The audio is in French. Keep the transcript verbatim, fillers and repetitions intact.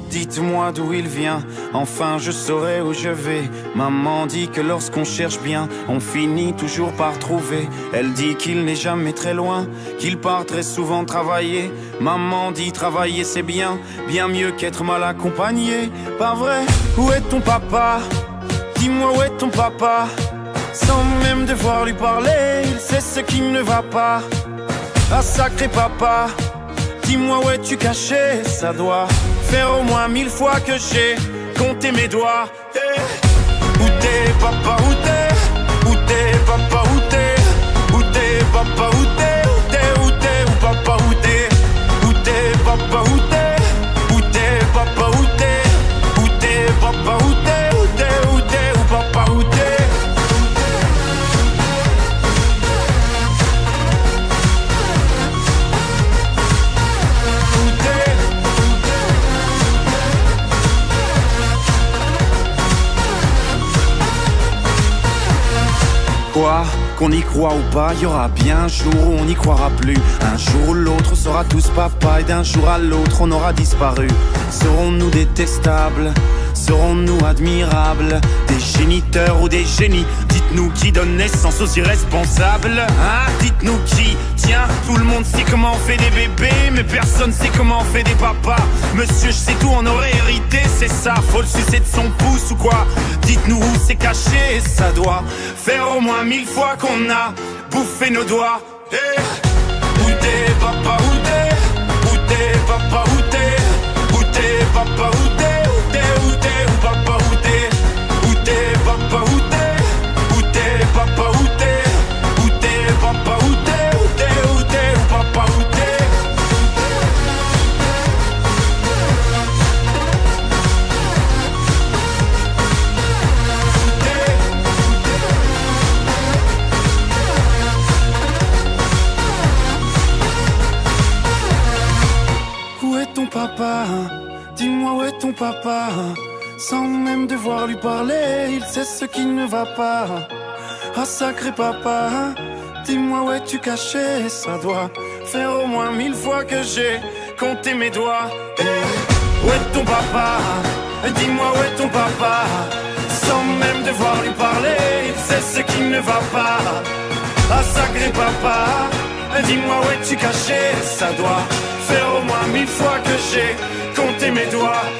Dites-moi d'où il vient, enfin je saurai où je vais. Maman dit que lorsqu'on cherche bien, on finit toujours par trouver. Elle dit qu'il n'est jamais très loin, qu'il part très souvent travailler. Maman dit travailler c'est bien, bien mieux qu'être mal accompagné. Pas vrai? Où est ton papa? Dis-moi où est ton papa? Sans même devoir lui parler, il sait ce qui ne va pas. Ah sacré papa, dis-moi où es-tu caché? Ça doit faire au moins mille fois que j'ai compté mes doigts. Hey. Où t'es papa, où t'es? Où t'es papa, où t'es? Où t'es papa, où t'es? Où t'es, où t'es, où papa, où t'es? Où t'es papa, où t'es? Où t'es papa, où t'es? Où t'es papa, où t'es? Où t'es, où t'es, où papa, où t'es? Quoi? Qu'on y croit ou pas, y aura bien un jour où on n'y croira plus. Un jour ou l'autre, on sera tous papa, et d'un jour à l'autre, on aura disparu. Serons-nous détestables? Serons-nous admirables? Des géniteurs ou des génies? Dites-nous qui donne naissance aux irresponsables? Hein? Dites-nous qui? Tiens, tout le monde sait comment on fait des bébés, mais personne sait comment on fait des papas. Monsieur, je sais tout, on aurait hérité, c'est ça. Faut le sucer de son pouce ou quoi? Dites-nous où c'est caché, ça doit faire au moins mille fois qu'on a bouffé nos doigts. Hey. Où t'es papa, où t'es? Où t'es papa, où t'es? Où t'es papa, où t'es? Où t'es, où t'es, où papa, où t'es? Où t'es papa, où t'es? Où t'es papa, où t'es? Où t'es papa, où t'es? Où t'es, où t'es, où papa, où t'es? Où est ton papa? Dis-moi où est ton papa? Sans même devoir lui parler, il sait ce qui ne va pas. Ah sacré papa, dis-moi où es-tu caché? Ça doit faire au moins mille fois que j'ai compté mes doigts. Hey. Où est ton papa? Dis-moi où est ton papa? Sans même devoir lui parler, il sait ce qui ne va pas. Ah sacré papa, dis-moi où es-tu caché? Ça doit faire au moins mille fois que j'ai compté mes doigts.